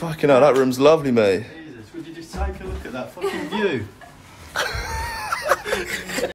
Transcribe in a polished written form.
Fucking hell, that room's lovely, mate. Jesus, would you just take a look at that fucking view?